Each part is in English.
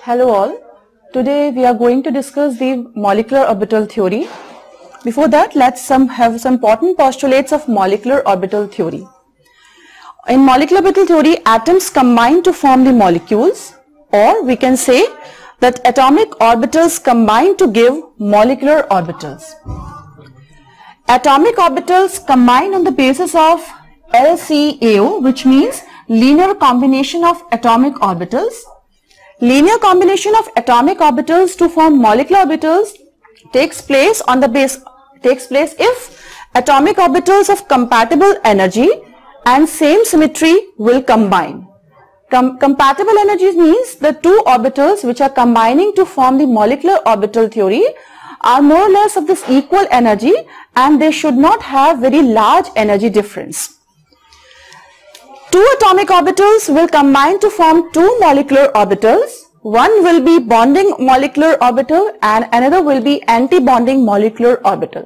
Hello all. Today we are going to discuss the molecular orbital theory. Before that, let's have some important postulates of molecular orbital theory. In molecular orbital theory, atoms combine to form the molecules, or we can say that atomic orbitals combine to give molecular orbitals. Atomic orbitals combine on the basis of LCAO, which means linear combination of atomic orbitals. Linear combination of atomic orbitals to form molecular orbitals takes place if atomic orbitals of compatible energy and same symmetry will combine. Compatible energy means the two orbitals which are combining to form the molecular orbital theory are more or less of this equal energy, and they should not have very large energy difference. Two atomic orbitals will combine to form two molecular orbitals. One will be bonding molecular orbital and another will be anti-bonding molecular orbital.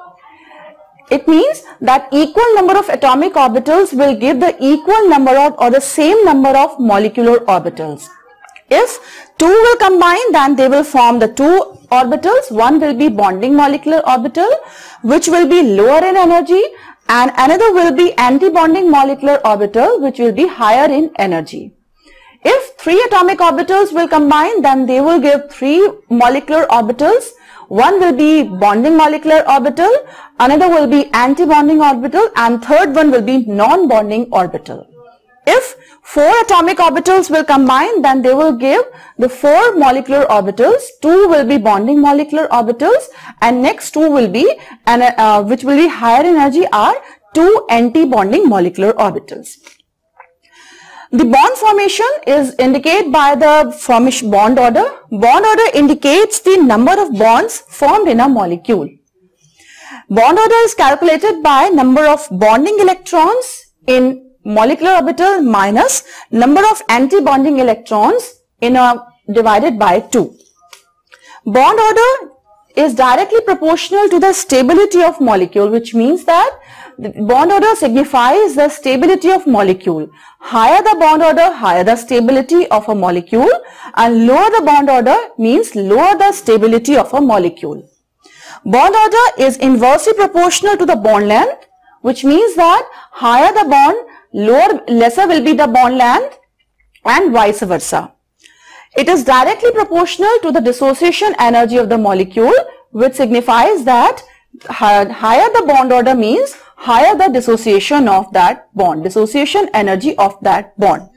It means that equal number of atomic orbitals will give the equal number of or the same number of molecular orbitals. If two will combine, then they will form the two orbitals. One will be bonding molecular orbital, which will be lower in energy, and another will be anti-bonding molecular orbital, which will be higher in energy. If three atomic orbitals will combine, then they will give three molecular orbitals. One will be bonding molecular orbital, another will be anti-bonding orbital, and third one will be non-bonding orbital. If four atomic orbitals will combine, then they will give the four molecular orbitals. Two will be bonding molecular orbitals, and next two will be, which will be higher energy, are two anti-bonding molecular orbitals. The bond formation is indicated by the formation bond order. Bond order indicates the number of bonds formed in a molecule. Bond order is calculated by number of bonding electrons in molecular orbital minus number of anti-bonding electrons in a divided by 2. Bond order is directly proportional to the stability of molecule, which means that the bond order signifies the stability of molecule. Higher the bond order, higher the stability of a molecule, and lower the bond order means lower the stability of a molecule. Bond order is inversely proportional to the bond length, which means that higher the bond, lesser will be the bond length, and vice versa. It is directly proportional to the dissociation energy of the molecule, which signifies that higher the bond order means higher the dissociation of that bond, dissociation energy of that bond.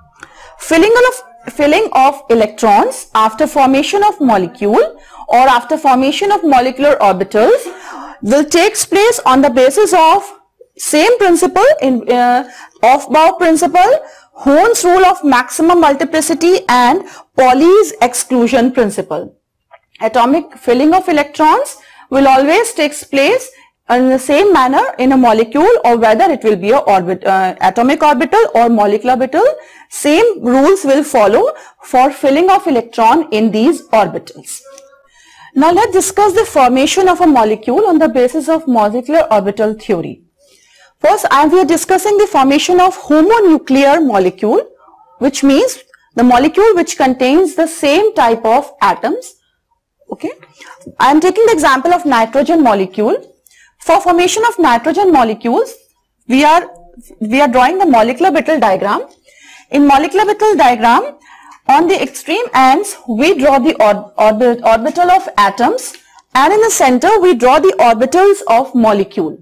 Filling of electrons after formation of molecule or after formation of molecular orbitals will take place on the basis of same principle in Aufbau principle, Horn's rule of maximum multiplicity, and Pauli's exclusion principle. Atomic filling of electrons will always take place in the same manner in a molecule, or whether it will be a atomic orbital or molecular orbital. Same rules will follow for filling of electron in these orbitals. Now let's discuss the formation of a molecule on the basis of molecular orbital theory. First, we are discussing the formation of homonuclear molecule, which means the molecule which contains the same type of atoms. Okay, I am taking the example of nitrogen molecule. For formation of nitrogen molecules, we are drawing the molecular orbital diagram. In molecular orbital diagram, on the extreme ends, we draw the orbital of atoms, and in the center, we draw the orbitals of molecule.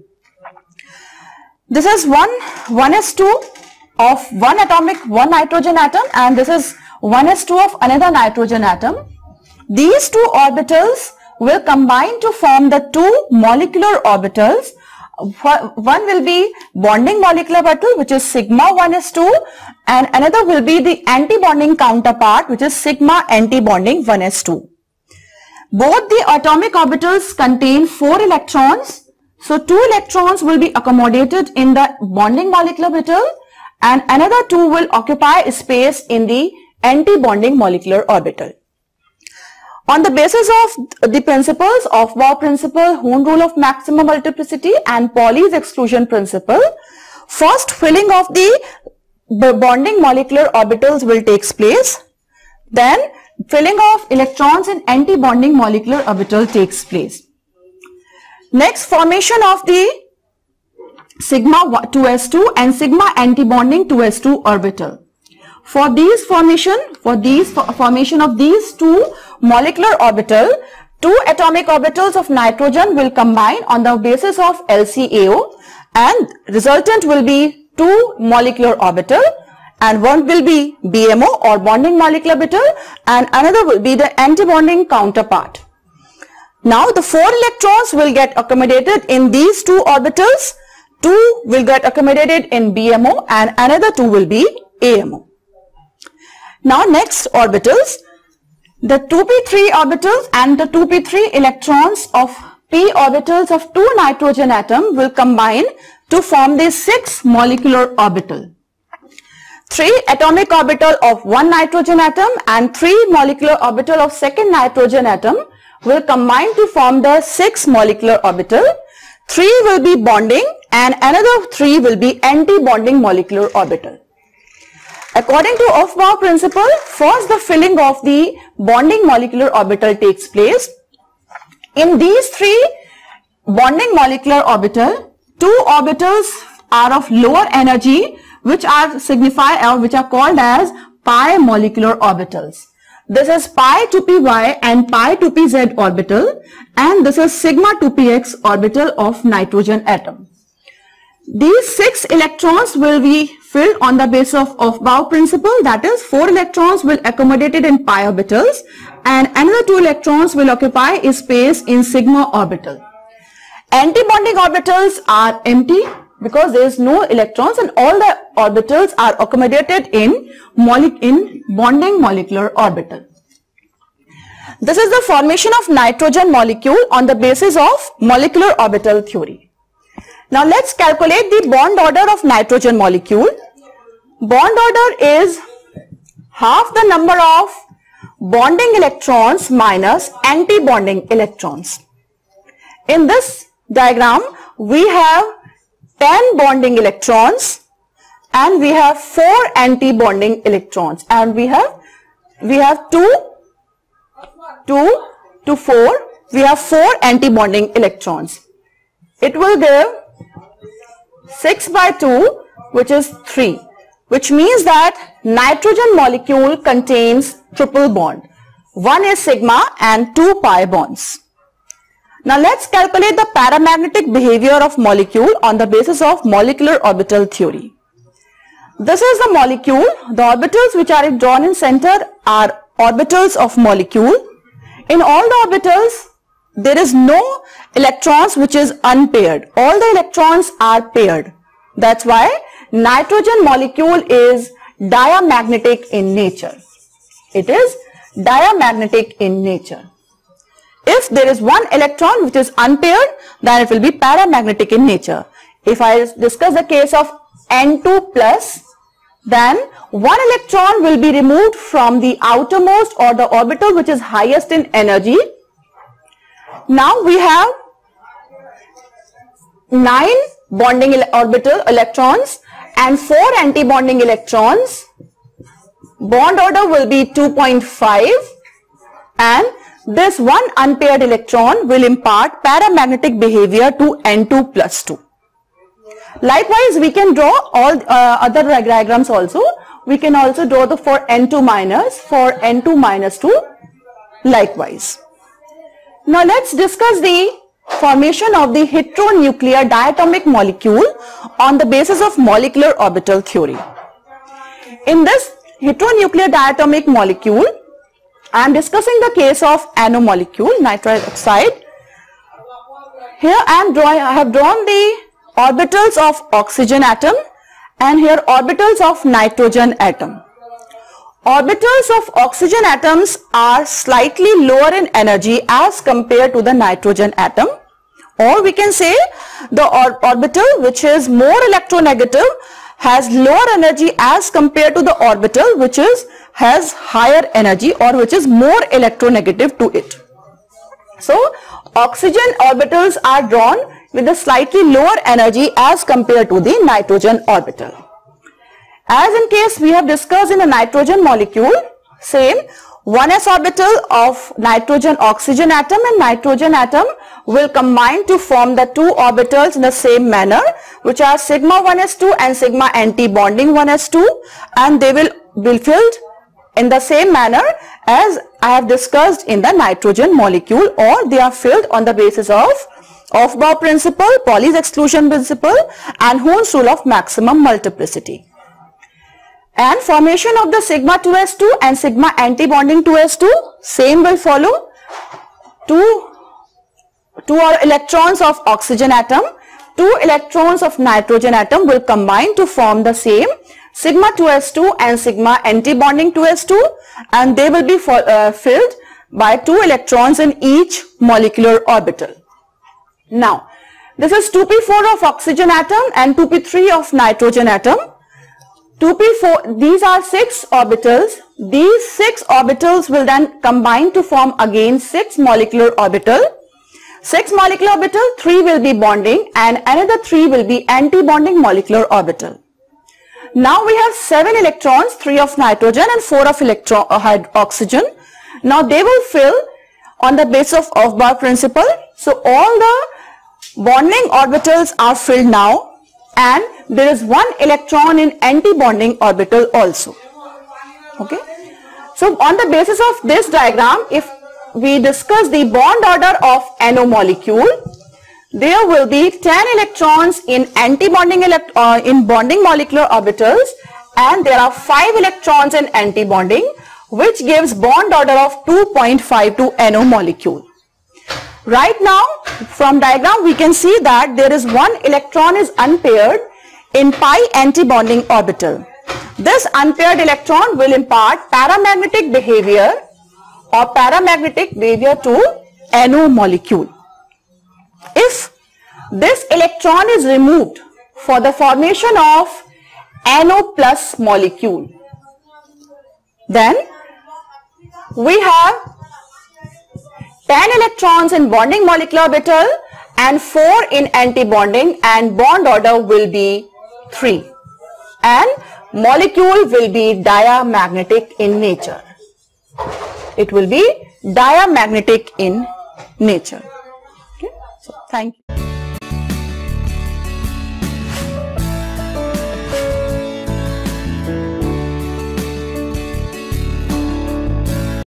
This is 1s2 of one nitrogen atom, and this is 1s2 of another nitrogen atom. These two orbitals will combine to form the two molecular orbitals. One will be bonding molecular orbital, which is sigma 1s2, and another will be the anti-bonding counterpart, which is sigma anti-bonding 1s2. Both the atomic orbitals contain 4 electrons. So 2 electrons will be accommodated in the bonding molecular orbital, and another 2 will occupy space in the anti-bonding molecular orbital. On the basis of the principles of Aufbau principle, Horn rule of maximum multiplicity, and Pauli's exclusion principle, first filling of the bonding molecular orbitals will take place. Then filling of electrons in anti-bonding molecular orbital takes place. Next, formation of the sigma 2s2 and sigma anti-bonding 2s2 orbital. For formation of these two molecular orbital, two atomic orbitals of nitrogen will combine on the basis of LCAO, and resultant will be two molecular orbital, and one will be BMO or bonding molecular orbital and another will be the anti-bonding counterpart. Now the 4 electrons will get accommodated in these two orbitals, 2 will get accommodated in BMO and another 2 will be AMO. Now next orbitals, the 2p3 orbitals and the 2p3 electrons of p orbitals of 2 nitrogen atom will combine to form the 6 molecular orbital. 3 atomic orbital of 1 nitrogen atom and 3 molecular orbital of 2nd nitrogen atom will combine to form the 6 molecular orbital. 3 will be bonding and another 3 will be anti-bonding molecular orbital. According to Aufbau principle, first the filling of the bonding molecular orbital takes place. In these 3 bonding molecular orbital, 2 orbitals are of lower energy which are called as pi molecular orbitals. This is pi 2py and pi 2pz orbital, and this is sigma 2px orbital of nitrogen atom. These 6 electrons will be filled on the basis of Aufbau principle, that is 4 electrons will accommodated in pi orbitals and another 2 electrons will occupy a space in sigma orbital. Anti-bonding orbitals are empty because there is no electrons and all the orbitals are accommodated in bonding molecular orbital. This is the formation of nitrogen molecule on the basis of molecular orbital theory. Now let's calculate the bond order of nitrogen molecule. Bond order is half the number of bonding electrons minus anti-bonding electrons. In this diagram, we have 10 bonding electrons and we have 4 anti-bonding electrons, and we have 2 to 4, we have 4 anti-bonding electrons. It will give 6 by 2, which is 3, which means that nitrogen molecule contains triple bond. 1 is sigma and 2 pi bonds. Now let's calculate the paramagnetic behavior of molecule on the basis of molecular orbital theory. This is the molecule. The orbitals which are drawn in center are orbitals of molecule. In all the orbitals, there is no electrons which is unpaired. All the electrons are paired. That's why nitrogen molecule is diamagnetic in nature. It is diamagnetic in nature. If there is one electron which is unpaired, then it will be paramagnetic in nature. If I discuss the case of N2 plus, then one electron will be removed from the outermost or the orbital which is highest in energy. Now we have 9 bonding orbital electrons and 4 anti-bonding electrons. Bond order will be 2.5, and this one unpaired electron will impart paramagnetic behavior to N2 plus 2. Likewise, we can draw all other diagrams also. We can also draw the for N2 minus, for N2 minus 2 likewise. Now let's discuss the formation of the heteronuclear diatomic molecule on the basis of molecular orbital theory. In this heteronuclear diatomic molecule, I am discussing the case of NO molecule, nitrous oxide. Here I have drawn the orbitals of oxygen atom and here orbitals of nitrogen atom. Orbitals of oxygen atoms are slightly lower in energy as compared to the nitrogen atom, or we can say the orbital which is more electronegative has lower energy as compared to the orbital which has higher energy or which is more electronegative to it. So oxygen orbitals are drawn with a slightly lower energy as compared to the nitrogen orbital. As in case we have discussed in a nitrogen molecule, same, 1s orbital of nitrogen oxygen atom and nitrogen atom will combine to form the two orbitals in the same manner, which are sigma 1s2 and sigma anti-bonding 1s2, and they will be filled in the same manner as I have discussed in the nitrogen molecule, or they are filled on the basis of Aufbau principle, Pauli's exclusion principle, and Hund's rule of maximum multiplicity. And formation of the sigma 2s2 and sigma anti-bonding 2s2, same will follow. Two electrons of oxygen atom, 2 electrons of nitrogen atom will combine to form the same sigma 2s2 and sigma anti-bonding 2s2, and they will be filled by 2 electrons in each molecular orbital. Now, this is 2p4 of oxygen atom and 2p3 of nitrogen atom. 2p4, these are 6 orbitals. These 6 orbitals will then combine to form again 6 molecular orbital. 6 molecular orbital, 3 will be bonding and another 3 will be anti-bonding molecular orbital. Now we have 7 electrons, 3 of nitrogen and 4 of oxygen. Now they will fill on the basis of Aufbau principle. So all the bonding orbitals are filled now, and there is 1 electron in anti-bonding orbital also. Okay. So on the basis of this diagram, if we discuss the bond order of NO molecule, there will be 10 electrons in anti-bonding bonding molecular orbitals, and there are 5 electrons in anti-bonding, which gives bond order of 2.5 to NO molecule. Right now, from diagram we can see that there is 1 electron is unpaired in pi anti-bonding orbital. This unpaired electron will impart paramagnetic behavior to NO molecule. If this electron is removed for the formation of NO plus molecule, then we have 10 electrons in bonding molecular orbital and 4 in anti-bonding, and bond order will be 3, and molecule will be diamagnetic in nature. It will be diamagnetic in nature. Okay? So, thank you.